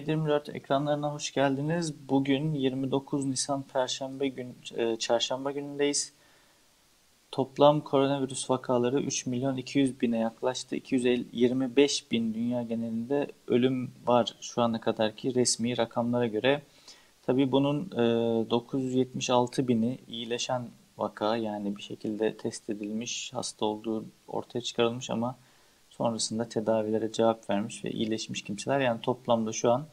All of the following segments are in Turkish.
TR24 ekranlarına hoş geldiniz. Bugün 29 Nisan Çarşamba günündeyiz. Toplam koronavirüs vakaları 3 milyon 200 bine yaklaştı. 225 bin dünya genelinde ölüm var şu ana kadarki resmi rakamlara göre. Tabii bunun 976 bini iyileşen vaka, yani bir şekilde test edilmiş, hasta olduğu ortaya çıkarılmış ama sonrasında tedavilere cevap vermiş ve iyileşmiş kimseler. Yani toplamda şu an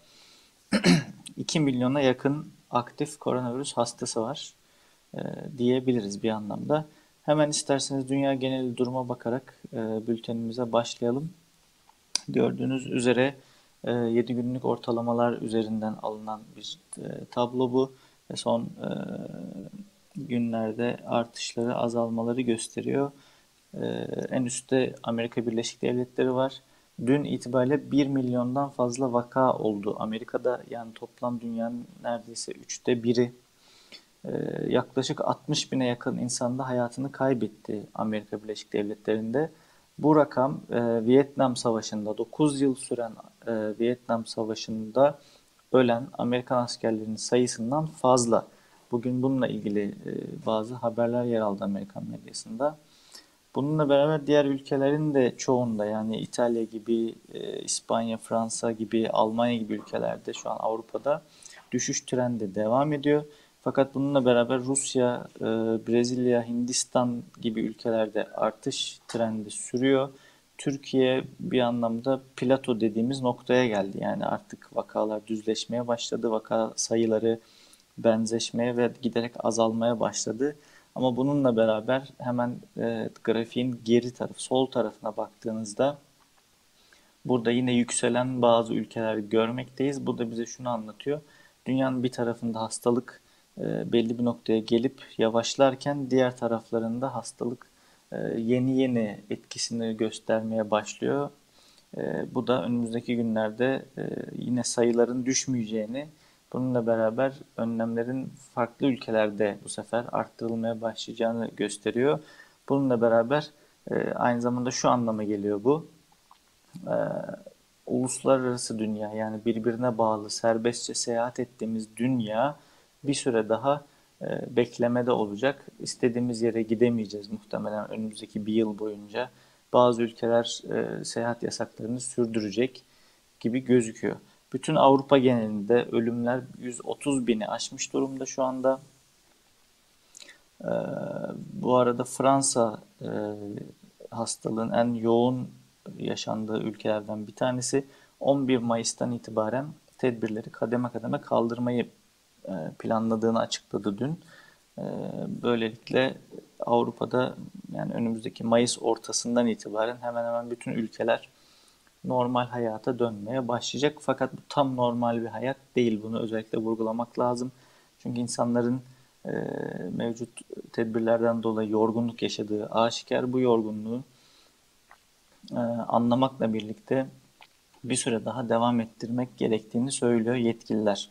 2 milyona yakın aktif koronavirüs hastası var e, diyebiliriz bir anlamda. Hemen isterseniz dünya geneli duruma bakarak bültenimize başlayalım. Gördüğünüz üzere 7 günlük ortalamalar üzerinden alınan bir tablo bu ve son günlerde artışları, azalmaları gösteriyor. En üstte Amerika Birleşik Devletleri var. Dün itibariyle 1 milyondan fazla vaka oldu Amerika'da. Yani toplam dünyanın neredeyse üçte biri. Yaklaşık 60 bine yakın insan da hayatını kaybetti Amerika Birleşik Devletleri'nde. Bu rakam Vietnam Savaşı'nda 9 yıl süren Vietnam Savaşı'nda ölen Amerikan askerlerinin sayısından fazla. Bugün bununla ilgili bazı haberler yer aldı Amerikan medyasında. Bununla beraber diğer ülkelerin de çoğunda, yani İtalya gibi, İspanya, Fransa gibi, Almanya gibi ülkelerde şu an Avrupa'da düşüş trendi devam ediyor. Fakat bununla beraber Rusya, Brezilya, Hindistan gibi ülkelerde artış trendi sürüyor. Türkiye bir anlamda plato dediğimiz noktaya geldi. Yani artık vakalar düzleşmeye başladı. Vaka sayıları benzeşmeye ve giderek azalmaya başladı. Ama bununla beraber hemen grafiğin geri tarafı, sol tarafına baktığınızda burada yine yükselen bazı ülkeler görmekteyiz. Bu da bize şunu anlatıyor. Dünyanın bir tarafında hastalık belli bir noktaya gelip yavaşlarken diğer taraflarında hastalık yeni yeni etkisini göstermeye başlıyor. Bu da önümüzdeki günlerde yine sayıların düşmeyeceğini, bununla beraber önlemlerin farklı ülkelerde bu sefer arttırılmaya başlayacağını gösteriyor. Bununla beraber aynı zamanda şu anlama geliyor bu. E, Uluslararası dünya, yani birbirine bağlı serbestçe seyahat ettiğimiz dünya bir süre daha beklemede olacak. İstediğimiz yere gidemeyeceğiz muhtemelen önümüzdeki bir yıl boyunca. Bazı ülkeler seyahat yasaklarını sürdürecek gibi gözüküyor. Bütün Avrupa genelinde ölümler 130 bini aşmış durumda şu anda. Ee, Bu arada Fransa hastalığın en yoğun yaşandığı ülkelerden bir tanesi. 11 Mayıs'tan itibaren tedbirleri kademe kademe kaldırmayı planladığını açıkladı dün. Böylelikle Avrupa'da, yani önümüzdeki Mayıs ortasından itibaren hemen hemen bütün ülkeler normal hayata dönmeye başlayacak. Fakat bu tam normal bir hayat değil. Bunu özellikle vurgulamak lazım. Çünkü insanların e, mevcut tedbirlerden dolayı yorgunluk yaşadığı aşikar. Bu yorgunluğu anlamakla birlikte bir süre daha devam ettirmek gerektiğini söylüyor yetkililer.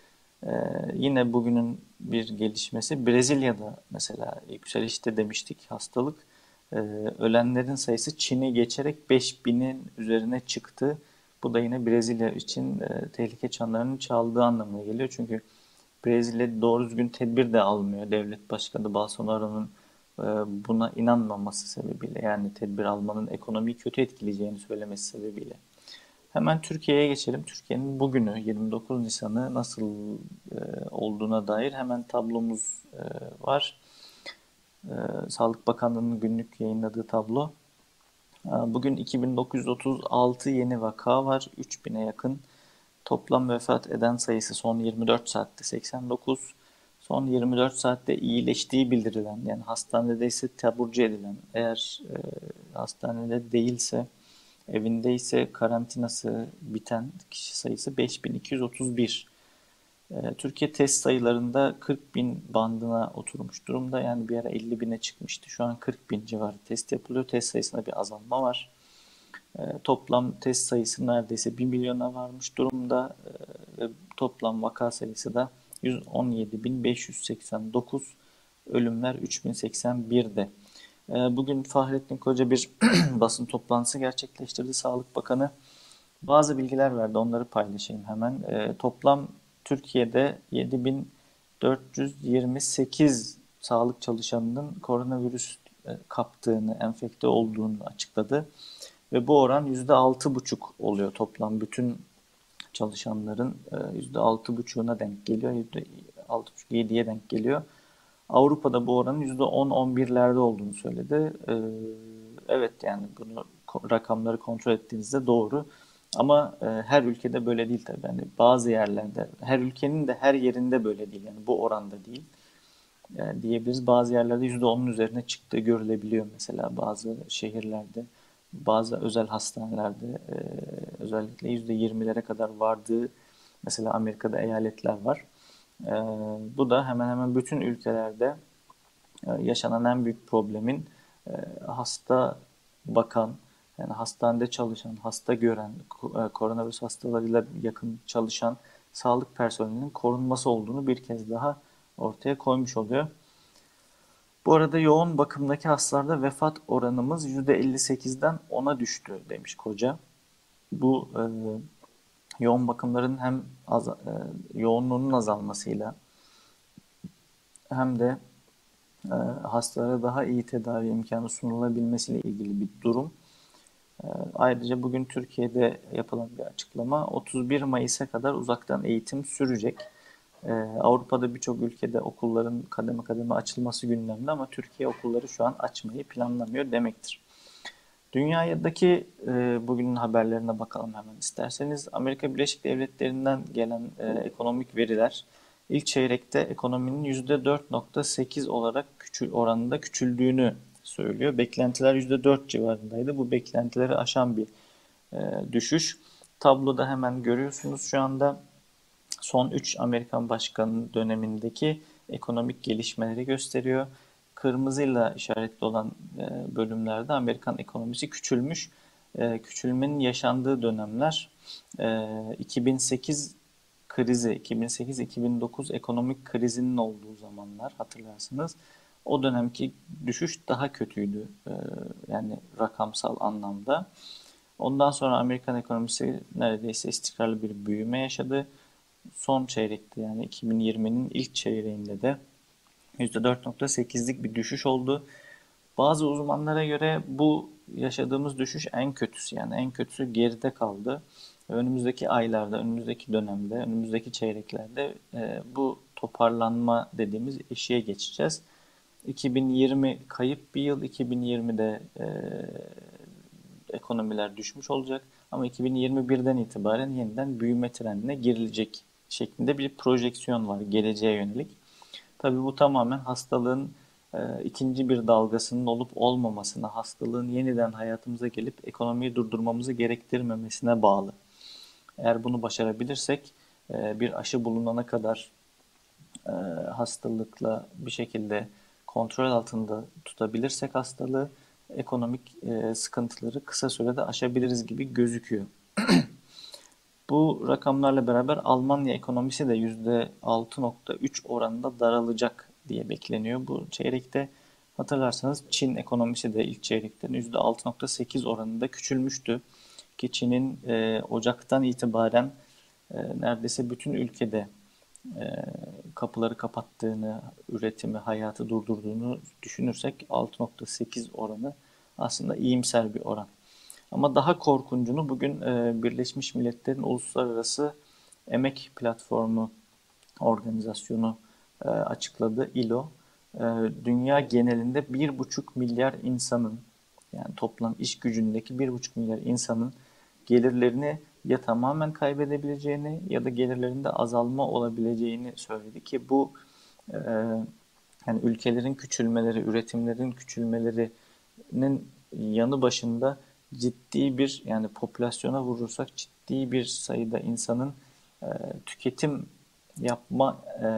Yine bugünün bir gelişmesi, Brezilya'da mesela yükselişte demiştik hastalık. Ölenlerin sayısı Çin'i geçerek 5000'in üzerine çıktı. Bu da yine Brezilya için tehlike çanlarının çaldığı anlamına geliyor. Çünkü Brezilya doğru düzgün tedbir de almıyor. Devlet Başkanı Bolsonaro'nun buna inanmaması sebebiyle, yani tedbir almanın ekonomiyi kötü etkileyeceğini söylemesi sebebiyle. Hemen Türkiye'ye geçelim. Türkiye'nin bugünü 29 Nisan'ı nasıl olduğuna dair hemen tablomuz var. Sağlık Bakanlığı'nın günlük yayınladığı tablo. Bugün 2936 yeni vaka var. 3000'e yakın. Toplam vefat eden sayısı son 24 saatte 89. Son 24 saatte iyileştiği bildirilen, yani hastanede ise taburcu edilen, eğer hastanede değilse, evindeyse karantinası biten kişi sayısı 5231. Türkiye test sayılarında 40 bin bandına oturmuş durumda. Yani bir ara 50 bine çıkmıştı. Şu an 40 bin civarı test yapılıyor. Test sayısında bir azalma var. Toplam test sayısı neredeyse 1 milyona varmış durumda. Ve toplam vaka sayısı da 117.589. Ölümler 3081'de. Bugün Fahrettin Koca bir basın toplantısı gerçekleştirdi. Sağlık Bakanı Bazı bilgiler verdi, onları paylaşayım hemen. Toplam Türkiye'de 7428 sağlık çalışanının koronavirüs kaptığını, enfekte olduğunu açıkladı. Ve bu oran %6,5 oluyor toplam bütün çalışanların %6,5'una denk geliyor. %6,5-7'ye denk geliyor. Avrupa'da bu oranın %10-11'lerde olduğunu söyledi. Evet, yani bunu rakamları kontrol ettiğinizde doğru. Ama her ülkede böyle değil tabii. Yani bazı yerlerde, her ülkenin de her yerinde böyle değil. Yani bu oranda değil. Yani diyebiliriz. Bazı yerlerde %10'un üzerine çıktığı görülebiliyor mesela bazı şehirlerde. Bazı özel hastanelerde özellikle %20'lere kadar vardığı mesela Amerika'da eyaletler var. E, Bu da hemen hemen bütün ülkelerde yaşanan en büyük problemin hasta bakan, yani hastanede çalışan, hasta gören, koronavirüs hastalarıyla yakın çalışan sağlık personelinin korunması olduğunu bir kez daha ortaya koymuş oluyor. Bu arada yoğun bakımdaki hastalarda vefat oranımız %58'den 10'a düştü demiş Koca. Bu yoğun bakımların hem yoğunluğunun azalmasıyla hem de hastalara daha iyi tedavi imkanı sunulabilmesiyle ilgili bir durum. Ayrıca bugün Türkiye'de yapılan bir açıklama, 31 Mayıs'a kadar uzaktan eğitim sürecek. Avrupa'da birçok ülkede okulların kademe kademe açılması gündemde ama Türkiye okulları şu an açmayı planlamıyor demektir. Dünyadaki bugünün haberlerine bakalım hemen isterseniz. Amerika Birleşik Devletleri'nden gelen ekonomik veriler ilk çeyrekte ekonominin %4,8 olarak oranında küçüldüğünü söylüyor. Beklentiler %4 civarındaydı. Bu beklentileri aşan bir düşüş. Tabloda hemen görüyorsunuz şu anda son 3 Amerikan başkanı dönemindeki ekonomik gelişmeleri gösteriyor. Kırmızıyla işaretli olan bölümlerde Amerikan ekonomisi küçülmüş. Küçülmenin yaşandığı dönemler 2008 krizi, 2008-2009 ekonomik krizinin olduğu zamanlar hatırlarsınız. O dönemki düşüş daha kötüydü yani rakamsal anlamda. Ondan sonra Amerikan ekonomisi neredeyse istikrarlı bir büyüme yaşadı. Son çeyrekte yani 2020'nin ilk çeyreğinde de %4,8'lik bir düşüş oldu. Bazı uzmanlara göre bu yaşadığımız düşüş en kötüsü, yani en kötüsü geride kaldı. Önümüzdeki aylarda, önümüzdeki dönemde, önümüzdeki çeyreklerde bu toparlanma dediğimiz eşiğe geçeceğiz. 2020 kayıp bir yıl, 2020'de ekonomiler düşmüş olacak ama 2021'den itibaren yeniden büyüme trendine girilecek şeklinde bir projeksiyon var geleceğe yönelik. Tabii bu tamamen hastalığın ikinci bir dalgasının olup olmamasına, hastalığın yeniden hayatımıza gelip ekonomiyi durdurmamızı gerektirmemesine bağlı. Eğer bunu başarabilirsek bir aşı bulunana kadar e, hastalıkla bir şekilde kontrol altında tutabilirsek hastalığı, ekonomik sıkıntıları kısa sürede aşabiliriz gibi gözüküyor. Bu rakamlarla beraber Almanya ekonomisi de %6,3 oranında daralacak diye bekleniyor. Bu çeyrekte hatırlarsanız Çin ekonomisi de ilk çeyrekten %6,8 oranında küçülmüştü. Ki Çin'in Ocak'tan itibaren neredeyse bütün ülkede kapıları kapattığını, üretimi, hayatı durdurduğunu düşünürsek 6,8 oranı aslında iyimser bir oran. Ama daha korkuncunu bugün Birleşmiş Milletler'in Uluslararası Emek Platformu organizasyonu açıkladı, ILO. Dünya genelinde 1,5 milyar insanın, yani toplam iş gücündeki 1,5 milyar insanın gelirlerini ya tamamen kaybedebileceğini ya da gelirlerinde azalma olabileceğini söyledi ki bu e, yani ülkelerin küçülmeleri, üretimlerin küçülmelerinin yanı başında ciddi bir, yani popülasyona vurursak ciddi bir sayıda insanın e, tüketim yapma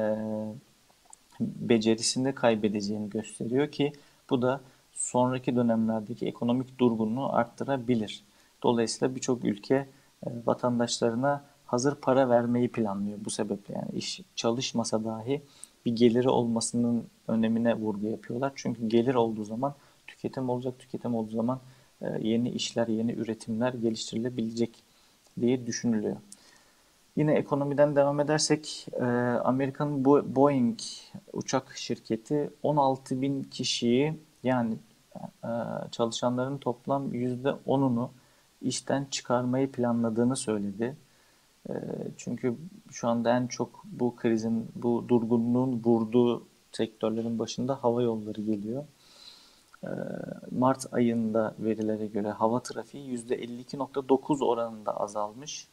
becerisini kaybedeceğini gösteriyor ki bu da sonraki dönemlerdeki ekonomik durgunluğu arttırabilir. Dolayısıyla birçok ülke vatandaşlarına hazır para vermeyi planlıyor bu sebeple. Yani iş çalışmasa dahi bir geliri olmasının önemine vurgu yapıyorlar. Çünkü gelir olduğu zaman tüketim olacak, tüketim olduğu zaman yeni işler, yeni üretimler geliştirilebilecek diye düşünülüyor. Yine ekonomiden devam edersek, Amerika'nın Boeing uçak şirketi 16 bin kişiyi, yani e, çalışanların toplam %10'unu işten çıkarmayı planladığını söyledi. E, Çünkü şu anda en çok bu krizin, bu durgunluğun vurduğu sektörlerin başında hava yolları geliyor. E, Mart ayında verilere göre hava trafiği %52,9 oranında azalmış.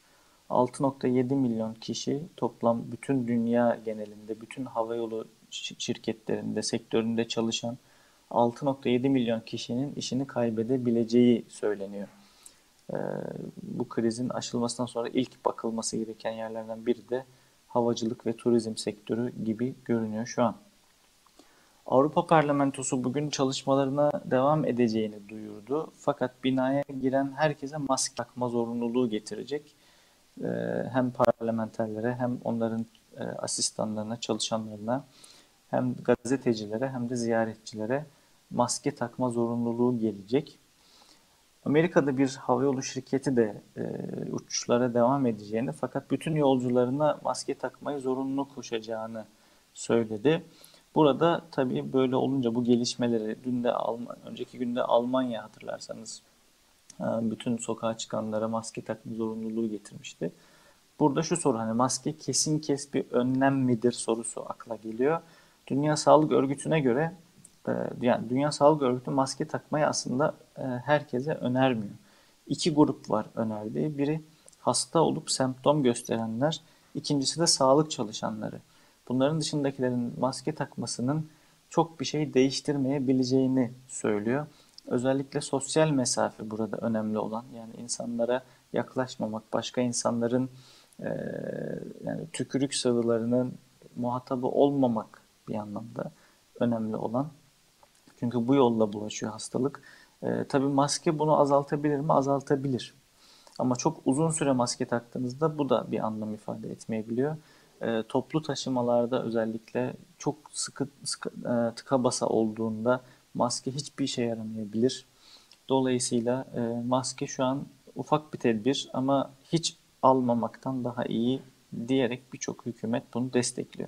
6,7 milyon kişi toplam bütün dünya genelinde, bütün havayolu şirketlerinde, sektöründe çalışan 6,7 milyon kişinin işini kaybedebileceği söyleniyor. Ee, Bu krizin aşılmasından sonra ilk bakılması gereken yerlerden biri de havacılık ve turizm sektörü gibi görünüyor şu an. Avrupa Parlamentosu bugün çalışmalarına devam edeceğini duyurdu. Fakat binaya giren herkese maske takma zorunluluğu getirecek. Ee, Hem parlamenterlere hem onların asistanlarına, çalışanlarına, hem gazetecilere hem de ziyaretçilere maske takma zorunluluğu gelecek. Amerika'da bir havayolu şirketi de uçuşlara devam edeceğini, fakat bütün yolcularına maske takmayı zorunlu koşacağını söyledi. Burada tabii böyle olunca bu gelişmeleri, önceki günde Almanya, hatırlarsanız, bütün sokağa çıkanlara maske takma zorunluluğu getirmişti. Burada şu soru, hani maske kesin kes bir önlem midir sorusu akla geliyor. Dünya Sağlık Örgütü'ne göre, yani Dünya Sağlık Örgütü maske takmayı aslında herkese önermiyor. İki grup var önerdiği. Biri hasta olup semptom gösterenler, ikincisi de sağlık çalışanları. Bunların dışındakilerin maske takmasının çok bir şey değiştirmeyebileceğini söylüyor. Özellikle sosyal mesafe burada önemli olan. Yani insanlara yaklaşmamak, başka insanların yani tükürük sıvılarının muhatabı olmamak bir anlamda önemli olan. Çünkü bu yolla bulaşıyor hastalık. Tabii maske bunu azaltabilir mi? Azaltabilir. Ama çok uzun süre maske taktığınızda bu da bir anlam ifade etmeyebiliyor. Toplu taşımalarda özellikle çok sıkı tıka basa olduğunda maske hiçbir işe yaramayabilir. Dolayısıyla maske şu an ufak bir tedbir ama hiç almamaktan daha iyi diyerek birçok hükümet bunu destekliyor.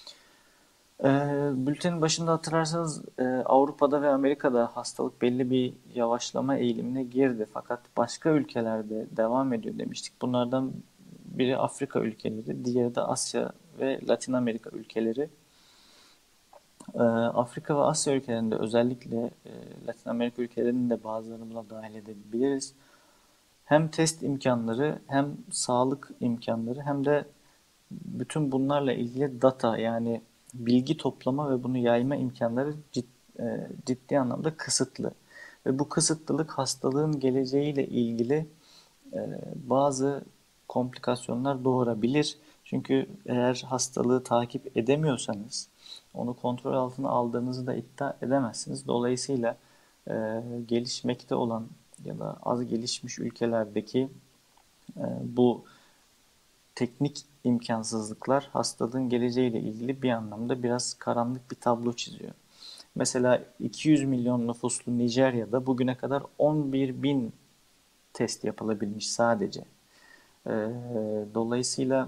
Bültenin başında hatırlarsanız, Avrupa'da ve Amerika'da hastalık belli bir yavaşlama eğilimine girdi. Fakat başka ülkelerde devam ediyor demiştik. Bunlardan biri Afrika ülkeleri, diğeri de Asya ve Latin Amerika ülkeleri. Afrika ve Asya ülkelerinde, özellikle Latin Amerika ülkelerinin de bazılarını buna dahil edebiliriz. Hem test imkanları, hem sağlık imkanları, hem de bütün bunlarla ilgili data, yani bilgi toplama ve bunu yayma imkanları ciddi anlamda kısıtlı. Ve bu kısıtlılık hastalığın geleceğiyle ilgili bazı komplikasyonlar doğurabilir. Çünkü eğer hastalığı takip edemiyorsanız onu kontrol altına aldığınızı da iddia edemezsiniz. Dolayısıyla gelişmekte olan ya da az gelişmiş ülkelerdeki bu teknik imkansızlıklar hastalığın geleceğiyle ilgili bir anlamda biraz karanlık bir tablo çiziyor. Mesela 200 milyon nüfuslu Nijerya'da bugüne kadar 11 bin test yapılabilmiş sadece. Dolayısıyla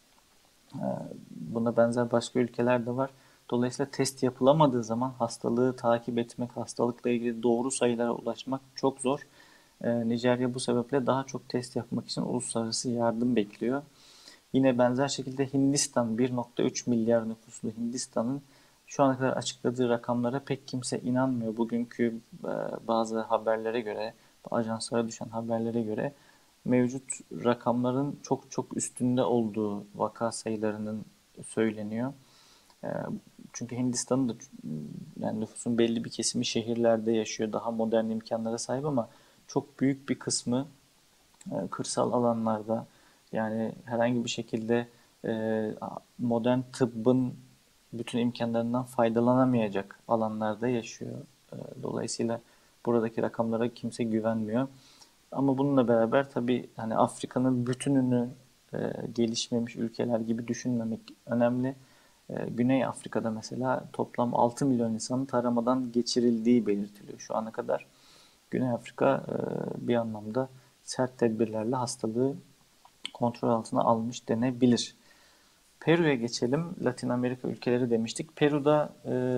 buna benzer başka ülkeler de var. Dolayısıyla test yapılamadığı zaman hastalığı takip etmek, hastalıkla ilgili doğru sayılara ulaşmak çok zor. Nijerya bu sebeple daha çok test yapmak için uluslararası yardım bekliyor. Yine benzer şekilde Hindistan, 1,3 milyar nüfuslu Hindistan'ın şu ana kadar açıkladığı rakamlara pek kimse inanmıyor. Bugünkü bazı haberlere göre, ajanslara düşen haberlere göre mevcut rakamların çok çok üstünde olduğu vaka sayılarının söyleniyor. E, Çünkü Hindistan'ın da, yani nüfusun belli bir kesimi şehirlerde yaşıyor, daha modern imkanlara sahip, ama çok büyük bir kısmı kırsal alanlarda, yani herhangi bir şekilde modern tıbbın bütün imkanlarından faydalanamayacak alanlarda yaşıyor. Dolayısıyla buradaki rakamlara kimse güvenmiyor. Ama bununla beraber tabii hani Afrika'nın bütününü gelişmemiş ülkeler gibi düşünmemek önemli. Güney Afrika'da mesela toplam 6 milyon insanın taramadan geçirildiği belirtiliyor şu ana kadar. Güney Afrika bir anlamda sert tedbirlerle hastalığı kontrol altına almış denebilir. Peru'ya geçelim. Latin Amerika ülkeleri demiştik. Peru'da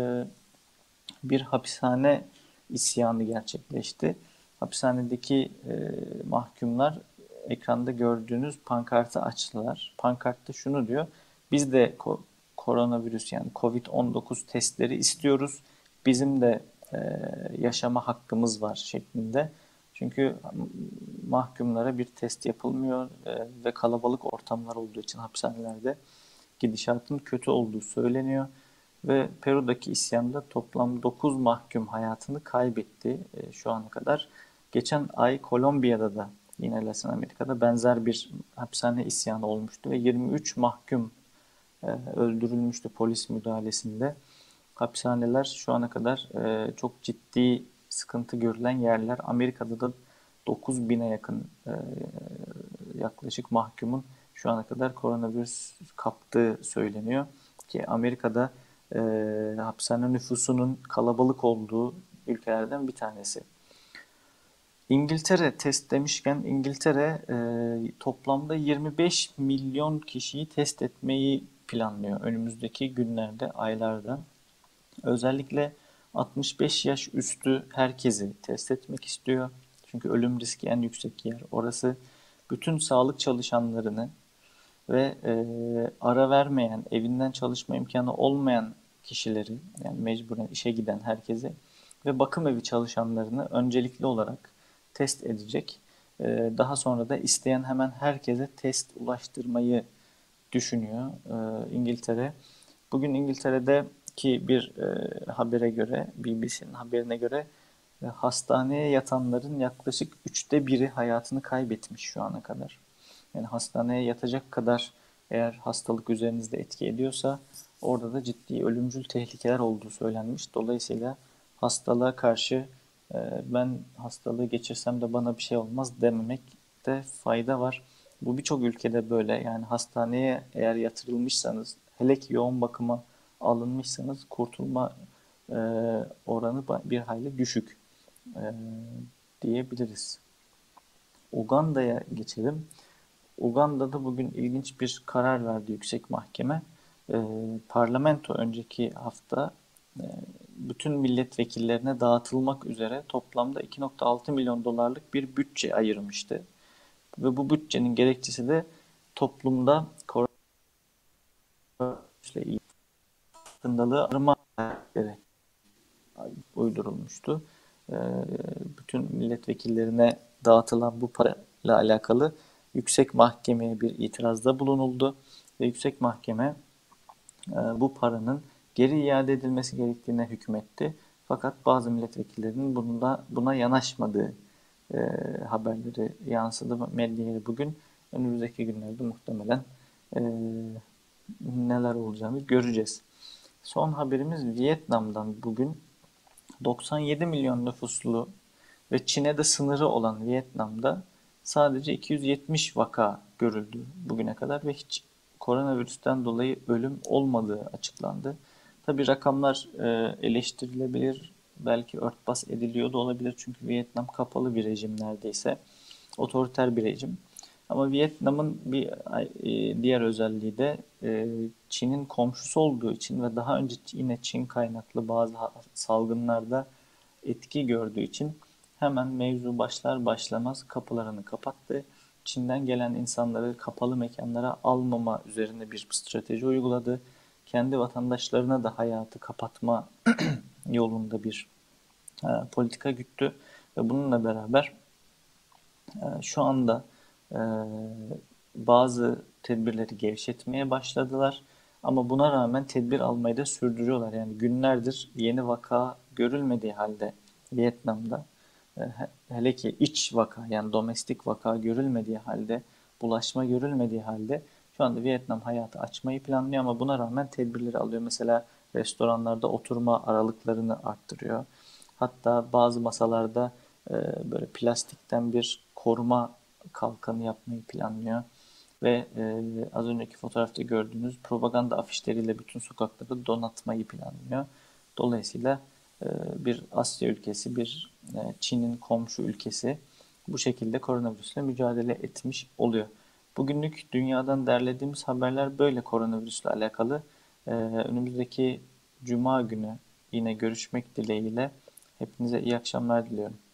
bir hapishane isyanı gerçekleşti. Hapishanedeki mahkumlar ekranda gördüğünüz pankartı açtılar. Pankartta şunu diyor: biz de koronavirüs yani Covid-19 testleri istiyoruz. Bizim de yaşama hakkımız var şeklinde. Çünkü mahkumlara bir test yapılmıyor ve kalabalık ortamlar olduğu için hapishanelerde gidişatın kötü olduğu söyleniyor. Ve Peru'daki isyanda toplam 9 mahkum hayatını kaybetti şu ana kadar. Geçen ay Kolombiya'da da yine Latin Amerika'da benzer bir hapishane isyanı olmuştu ve 23 mahkum öldürülmüştü polis müdahalesinde. Hapishaneler şu ana kadar çok ciddi sıkıntı görülen yerler. Amerika'da da 9.000'e yakın yaklaşık mahkumun şu ana kadar koronavirüs kaptığı söyleniyor. Ki Amerika'da hapishane nüfusunun kalabalık olduğu ülkelerden bir tanesi. İngiltere test demişken İngiltere toplamda 25 milyon kişiyi test etmeyi planlıyor önümüzdeki günlerde, aylarda. Özellikle 65 yaş üstü herkesi test etmek istiyor. Çünkü ölüm riski en yüksek yer orası. Bütün sağlık çalışanlarını ve ara vermeyen, evinden çalışma imkanı olmayan kişileri, yani mecburen işe giden herkesi ve bakım evi çalışanlarını öncelikli olarak test edecek. Daha sonra da isteyen hemen herkese test ulaştırmayı düşünüyor İngiltere. Bugün İngiltere'deki bir habere göre, BBC'nin haberine göre hastaneye yatanların yaklaşık 1/3'ü hayatını kaybetmiş şu ana kadar. Yani hastaneye yatacak kadar eğer hastalık üzerinizde etki ediyorsa orada da ciddi ölümcül tehlikeler olduğu söylenmiş. Dolayısıyla hastalığa karşı ben hastalığı geçirsem de bana bir şey olmaz dememekte fayda var. Bu birçok ülkede böyle. Yani hastaneye eğer yatırılmışsanız, hele ki yoğun bakıma alınmışsanız kurtulma e, oranı bir hayli düşük diyebiliriz. Uganda'ya geçelim. Uganda'da bugün ilginç bir karar verdi yüksek mahkeme. Parlamento önceki hafta e, bütün milletvekillerine dağıtılmak üzere toplamda 2,6 milyon dolarlık bir bütçe ayırmıştı. Ve bu bütçenin gerekçesi de toplumda koronavirüsle ilgili farkındalığı arama uydurulmuştu. Ee, Bütün milletvekillerine dağıtılan bu parayla alakalı yüksek mahkemeye bir itirazda bulunuldu ve yüksek mahkeme bu paranın geri iade edilmesi gerektiğine hükmetti. Fakat bazı milletvekillerinin buna yanaşmadığı e, haberleri yansıdı medyaya bugün. Önümüzdeki günlerde muhtemelen e, neler olacağını göreceğiz. Son haberimiz Vietnam'dan bugün. 97 milyon nüfuslu ve Çin'e de sınırı olan Vietnam'da sadece 270 vaka görüldü bugüne kadar ve hiç koronavirüsten dolayı ölüm olmadığı açıklandı. Tabii rakamlar eleştirilebilir, belki örtbas ediliyor da olabilir çünkü Vietnam kapalı bir rejim neredeyse, otoriter bir rejim. Ama Vietnam'ın bir diğer özelliği de Çin'in komşusu olduğu için ve daha önce yine Çin kaynaklı bazı salgınlarda etki gördüğü için hemen mevzu başlar başlamaz kapılarını kapattı. Çin'den gelen insanları kapalı mekanlara almama üzerine bir strateji uyguladı. Kendi vatandaşlarına da hayatı kapatma yolunda bir politika güttü ve bununla beraber şu anda e, bazı tedbirleri gevşetmeye başladılar. Ama buna rağmen tedbir almayı da sürdürüyorlar. Yani günlerdir yeni vaka görülmediği halde Vietnam'da, hele ki iç vaka yani domestik vaka görülmediği halde, bulaşma görülmediği halde şu anda Vietnam hayatı açmayı planlıyor ama buna rağmen tedbirleri alıyor. Mesela restoranlarda oturma aralıklarını arttırıyor. Hatta bazı masalarda böyle plastikten bir koruma kalkanı yapmayı planlıyor. Ve az önceki fotoğrafta gördüğünüz propaganda afişleriyle bütün sokakları donatmayı planlıyor. Dolayısıyla bir Asya ülkesi, bir Çin'in komşu ülkesi bu şekilde koronavirüsle mücadele etmiş oluyor. Bugünlük dünyadan derlediğimiz haberler böyle koronavirüsle alakalı. Önümüzdeki Cuma günü yine görüşmek dileğiyle. Hepinize iyi akşamlar diliyorum.